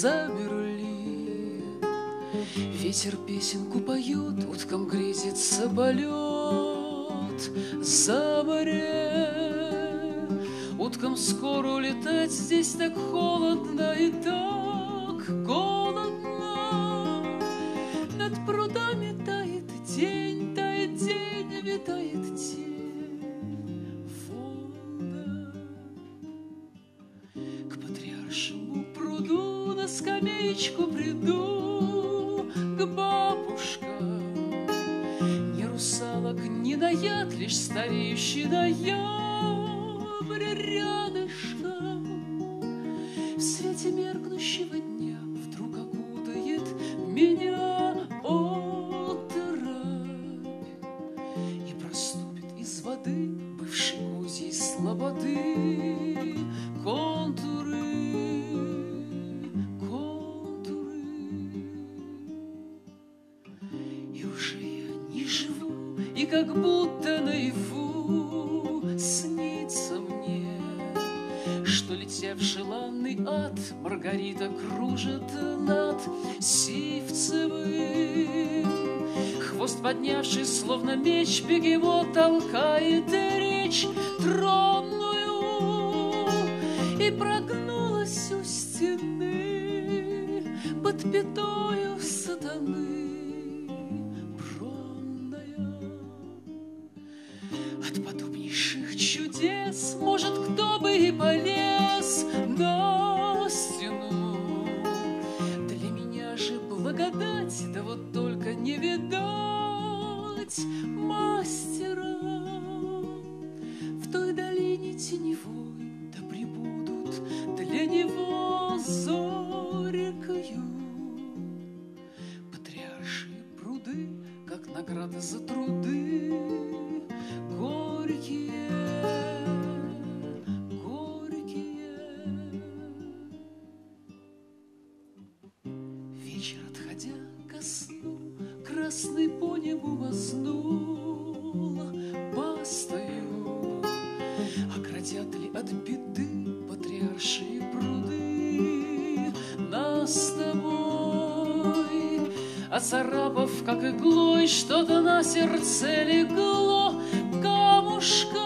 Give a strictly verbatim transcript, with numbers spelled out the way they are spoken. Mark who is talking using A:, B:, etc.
A: замерли. Ветер песенку поет, уткам грезится полет за море. Уткам скоро улетать, здесь так холодно и так голодно. Над прудами тает день, тает день, витает тень волна. К патриаршему пруду на скамеечку приду, к бабушкам. Ни русалок, ни наяд, лишь стареющий ноябрь рядышком. В свете меркнущего дня вдруг окутает меня отрабь и проступит из воды бывшей козьей слободы контуры, контуры. И уже я не живу, и как будто наяву снится мне, что летя в желанный ад Маргарита кружит над Сивцевым. Хвост поднявший, словно меч, бегемот толкает речь тронную и прогнулась у стены под пятою сатаны бронная. От подобнейших чудес, может, кто бы и полез на стену. Для меня же благодать, да вот только не видать мастера. В той долине теневой, да прибудут для него зорькою патриаршие пруды, как награды за труды горькие, горькие. Вечер, отходя ко сну, красный по небу мазнул пастою. Оградят ли от беды патриаршие пруды нас с тобой? Оцарапав, как иглой, что-то на сердце легло камушка.